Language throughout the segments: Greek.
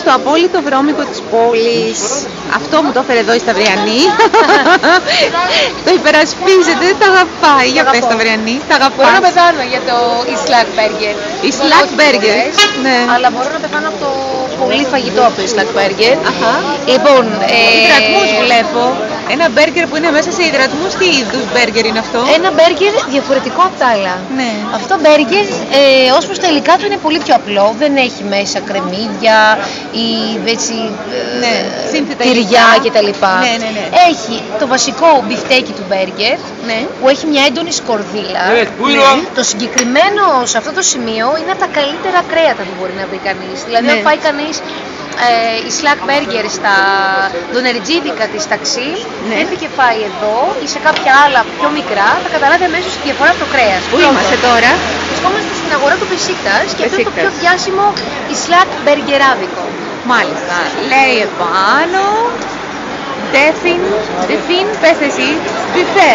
στο απόλυτο βρώμικο της πόλης. Αυτό μου το έφερε εδώ η Σταυριανή. Το υπερασπίζεται, τα αγαπάει. Για πες Σταυριανή, τα αγαπάς. Μπορώ να πεθάνω για το Islak Burger. Islak Burger, ναι. Αλλά μπορώ να πεθάνω από το πολύ φαγητό από το Islak Burger. Λοιπόν, υδρατμούς βλέπω. Ένα μπέργκερ που είναι μέσα σε υδρατμούς, τι είδους μπέργκερ είναι αυτό? Ένα μπέργκερ διαφορετικό από τα άλλα. Ναι. Αυτό το μπέργκερ ως προς τα υλικά του είναι πολύ πιο απλό. Δεν έχει μέσα κρεμμύδια ή έτσι, τυριά κτλ. Ναι, ναι, ναι. Έχει το βασικό μπιφτέκι του μπέργκερ, ναι, που έχει μια έντονη σκορδίλα. Ναι. Το συγκεκριμένο σε αυτό το σημείο είναι από τα καλύτερα κρέατα που μπορεί να βρει κανείς. Δηλαδή, αν πάει κανείς Islak Burger στα ντονεριτζίδικα της ταξί, έρθει και φάει εδώ ή σε κάποια άλλα πιο μικρά, θα καταλάβει αμέσως τη διαφορά από το κρέας. Πού είμαστε τώρα? Βρισκόμαστε στην αγορά του Μπεσίκτας και αυτό είναι το πιο διάσημο Islak Burgerάδικο. Μάλιστα. Λέει επάνω Defin, πες εσύ, μπιφέ.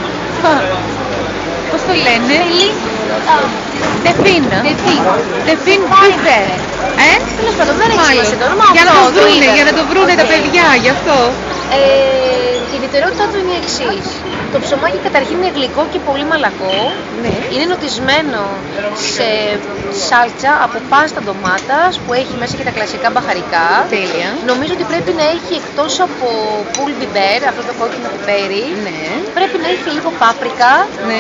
Πώς το λένε? Defin μπιφέ. Τέλος πάντων, δεν έχει σημασία το όνομα. Για να το βρούνε τα παιδιά, γι' αυτό. Η ιδιαιτερότητά του είναι η εξής. Το ψωμάκι καταρχήν είναι γλυκό και πολύ μαλακό. Ναι. Είναι νοτισμένο σε σάλτσα από πάστα ντομάτας που έχει μέσα και τα κλασικά μπαχαρικά. Τέλεια. Νομίζω ότι πρέπει να έχει εκτός από πουλ μπιμπέρ, αυτό το κόκκινο πιπέρι, ναι, πρέπει να έχει λίγο πάπρικα. Ναι.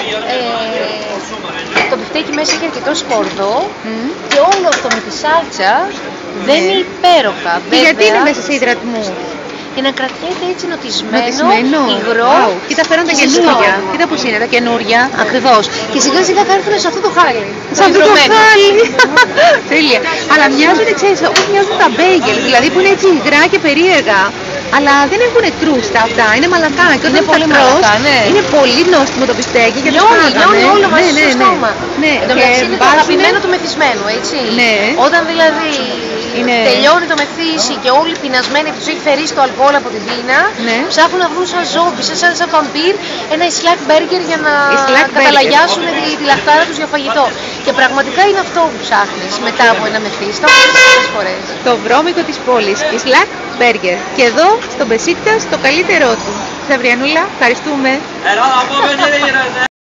Το μπιφτέκι μέσα έχει αρκετό σκόρδο και όλο αυτό με τη σάλτσα δεν είναι υπέροχα. Και γιατί είναι μέσα σε υδρατμούς? Για να κρατιέται έτσι νοτισμένο, υγρό. Κοίτα, φέρνουν τα καινούρια. Κοίτα πώς είναι τα καινούρια. Ακριβώς. Και σιγά σιγά θα έρθουν σε αυτό το χάλι. Σε αυτό το χάλι. Τέλεια. Αλλά μοιάζουν, ξέρεις, όπως μοιάζουν τα μπέγγελ. Δηλαδή που είναι έτσι υγρά και περίεργα. Αλλά δεν έχουν κρούστα αυτά, είναι μαλακά. Και όταν πολύ μαλακά, ναι. Είναι πολύ νόστιμο το μπιστέκι. Λιώνει όλο μαζί στο στόμα. Ναι, εν τω μεταξύ είναι το αγαπημένο του μεθυσμένου, έτσι. Ναι. Όταν δηλαδή τελειώνει το μεθύσι και όλοι πεινασμένοι τους έχει φερήσει το αλκοόλ από την πείνα, ψάχνουν να βρουν σαν ζόμπι, σαν βαμπύρ, ένα Islak Burger για να καταλαγιάσουν τη λαχτάρα τους για φαγητό. Και πραγματικά είναι αυτό που ψάχνεις μετά από ένα μεθύσι. Το έχω πολλές φορές. Το βρώμικο της πόλης, Islak Burger. Και εδώ στον Μπεσίκτας το καλύτερό του. Σταυριανούλα, ευχαριστούμε.